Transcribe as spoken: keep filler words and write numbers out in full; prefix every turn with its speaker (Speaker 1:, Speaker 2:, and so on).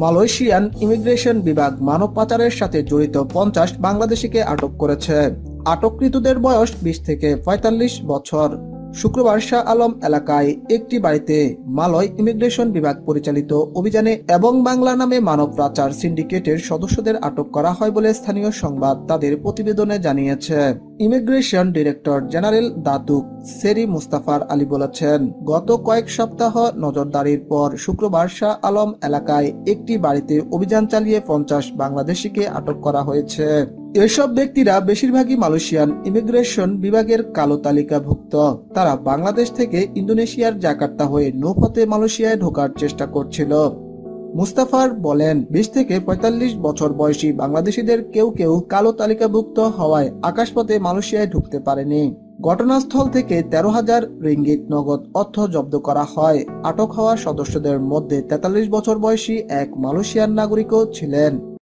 Speaker 1: Malaysian immigration বিভাগ মানব পাচারের সাথে জড়িত পঞ্চাশ বাংলাদেশিকে আটক করেছে। আটককৃতদের বয়স বিশ থেকে পঁয়তাল্লিশ বছর। শুক্রবার শাহ আলম এলাকায় একটি বাড়িতে মালয় ইমিগ্রেশন বিভাগ পরিচালিত অভিযানে এবং বাংলা নামে মানব পাচার সিন্ডিকেটের সদস্যদের আটক করা হয় বলে স্থানীয় সংবাদ তাদের প্রতিবেদনে জানিয়েছে। ইমিগ্রেশন ডিরেক্টর জেনারেল দাতুক সেরি মুস্তাফার আলী বলেছেন, গত কয়েক সপ্তাহ নজরদারির পর শুক্রবার শাহ আলম এলাকায় একটি বাড়িতে অভিযান চালিয়ে পঞ্চাশ বাংলাদেশিকে আটক করা হয়েছে। এসব ব্যক্তিরা বেশিরভাগই মালয়েশিয়ান ইমিগ্রেশন বিভাগের কালো তালিকাভুক্ত। তারা বাংলাদেশ থেকে ইন্দোনেশিয়ার জাকার্তা হয়ে নৌপথে মালয়েশিয়ায় ঢোকার চেষ্টা করছিল। মুস্তাফার বলেন, বিশ থেকে পঁয়তাল্লিশ বছর বয়সী বাংলাদেশিদের কেউ কেউ কালো তালিকাভুক্ত হওয়ায় আকাশপথে মালয়েশিয়ায় ঢুকতে পারেনি। ঘটনাস্থল থেকে তেরো হাজার রিঙ্গিত নগদ অর্থ জব্দ করা হয়। আটক হওয়া সদস্যদের মধ্যে তেতাল্লিশ বছর বয়সী এক মালয়েশিয়ান নাগরিকও ছিলেন।